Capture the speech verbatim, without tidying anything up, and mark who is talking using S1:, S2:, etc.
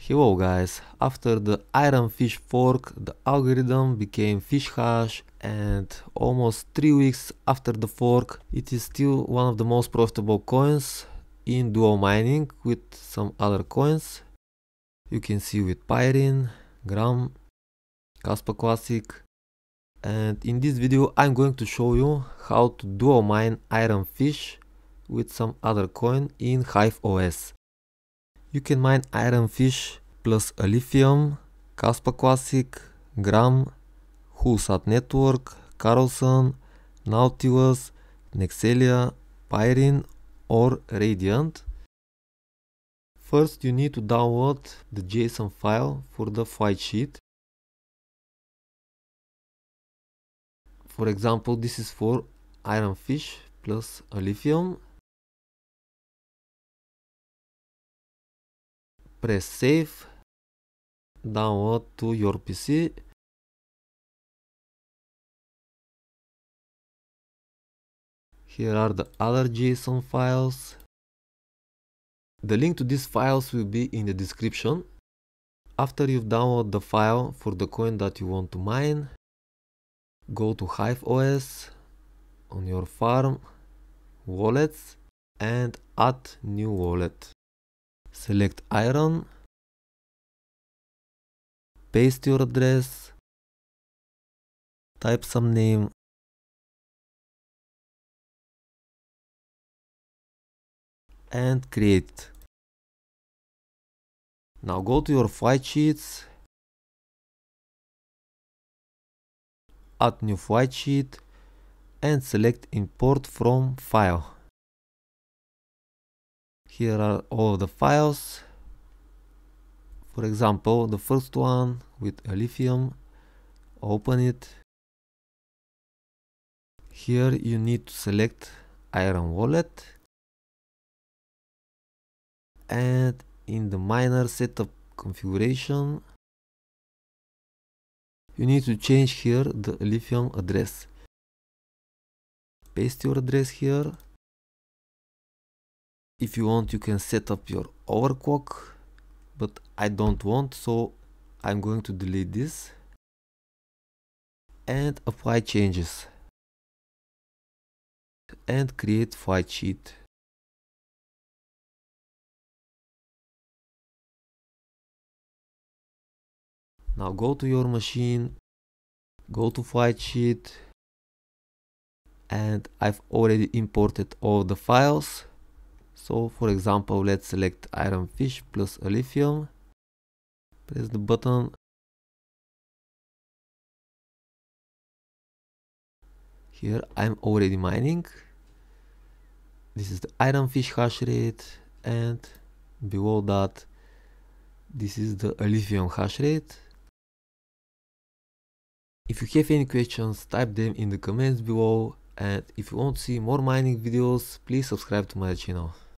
S1: Hello guys, after the Iron Fish fork, the algorithm became Fishhash, and almost three weeks after the fork, it is still one of the most profitable coins in dual mining with some other coins. You can see with Pyrin, Gram, Kaspa Classic, and in this video I'm going to show you how to dual mine Iron Fish with some other coin in Hive O S. You can mine Iron Fish plus Lithium, Kaspa Classic, Gram, Hulsat Network, Carlson, Nautilus, Nexelia, Pyrin or Radiant. First you need to download the JSON file for the flight sheet. For example, this is for Iron Fish plus Lithium. Press save, download to your P C. Here are the other JSON files. The link to these files will be in the description. After you've downloaded the file for the coin that you want to mine, go to Hive O S on your farm, wallets, and add new wallet. Select Iron, paste your address, type some name, and create. Now go to your flight sheets, add new flight sheet, and select import from file. Here are all the files. For example, the first one with a lithium, open it. Here you need to select Iron Wallet, and in the miner setup configuration you need to change here the lithium address. Paste your address here. If you want, you can set up your overclock, but I don't want, so I'm going to delete this and apply changes and create flight sheet. Now go to your machine, go to flight sheet, and I've already imported all the files. So for example, let's select Iron Fish plus a lithium, press the button. Here I'm already mining. This is the Iron Fish hash rate, and below that this is the lithium hash rate. If you have any questions, type them in the comments below, and if you want to see more mining videos, please subscribe to my channel.